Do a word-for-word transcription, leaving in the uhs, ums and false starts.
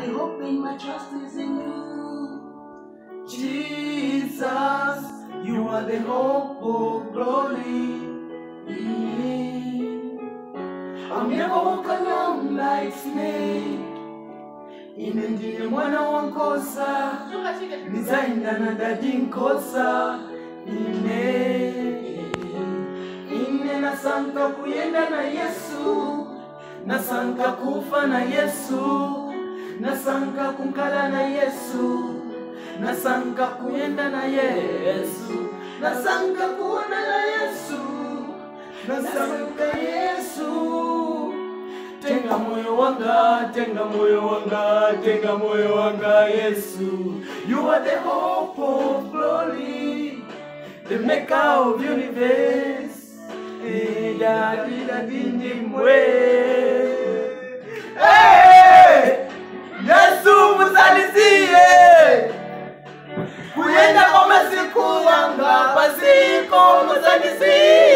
My hope and my trust is in you. Jesus, you are the hope of glory. I'm never walking along like snake. Ine ndiye mwana wankosa, nizaenda na dadi nkosa. Ine, ine nasanka kuyenda na Yesu, nasanka kufa na Yesu, nasanka kunkala na Yesu, nasanka kuyenda na Yesu, nasanka kuona na Yesu, nasanka Yesu. Tenga moyo wanga, tenga moyo wanga, tenga moyo wanga Yesu. You are the hope of glory, the maker of universe. Hey, daddy, daddy, ndimwe. Hey, Yesu msalizie. Kuyenda kwa masiku wanga, pasiko msalizie.